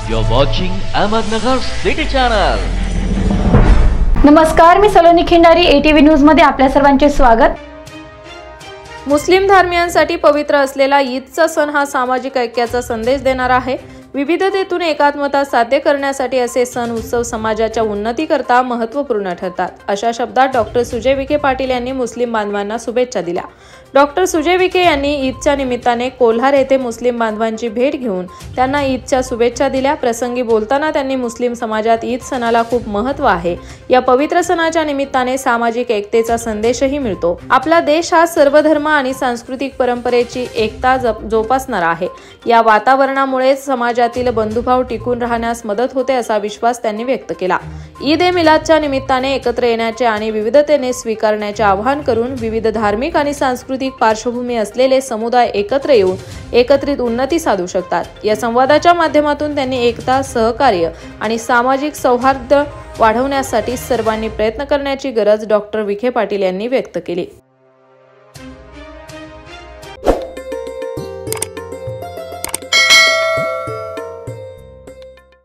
You're watching Ahmednagar City Channel. नमस्कार, मी Saloni Khindari, ATV news मध्ये आपल्या सर्वांचे स्वागत. मुस्लिम धर्मियांसाठी पवित्र असलेला ईदचा सण हा सामाजिक ऐक्याचा संदेश देणारा आहे. विविधतेतून एकात्मता साध्य करण्यासाठी असे सण उत्सव समाजाच्या उन्नतीकरता महत्त्वपूर्ण ठरतात. अशा शब्दात डॉक्टर सुजय विखे पाटील यांनी मुस्लिम बांधवांना शुभेच्छा दिल्या. डॉक्टर सुजय विखे यांनी ईदच्या निमित्ताने कोल्हार येथे मुस्लिम बांधवांची भेट घेऊन त्यांना ईदच्या शुभेच्छा दिल्या. प्रसंगी बोलताना त्यांनी मुस्लिम समाजात ईद सणाला खूप महत्त्व आहे. या पवित्र सणाच्या निमित्ताने सामाजिक एकतेचा संदेशही मिळतो. आपला देश हा सर्व धर्म आणि सांस्कृतिक परंपरेची एकता जोपासणारा आहे. या वातावरणामुळे समाजातील बंधुभाव टिकून राहण्यास मदत होते असा विश्वास त्यांनी व्यक्त केला. ईद ए मिलादच्या निमित्ताने एकत्र येण्याचे आणि विविधतेने स्वीकारण्याचे आवाहन करून विविध धार्मिक आणि सांस्कृतिक पार्श्वभूमी असलेले समुदाय एकत्र येऊन एकत्रित उन्नती साधू शकतात. या संवादाच्या माध्यमातून त्यांनी एकता, सहकार्य आणि सामाजिक सौहार्द वाढवण्यासाठी सर्वांनी प्रयत्न करण्याची गरज डॉक्टर विखे पाटील यांनी व्यक्त केली.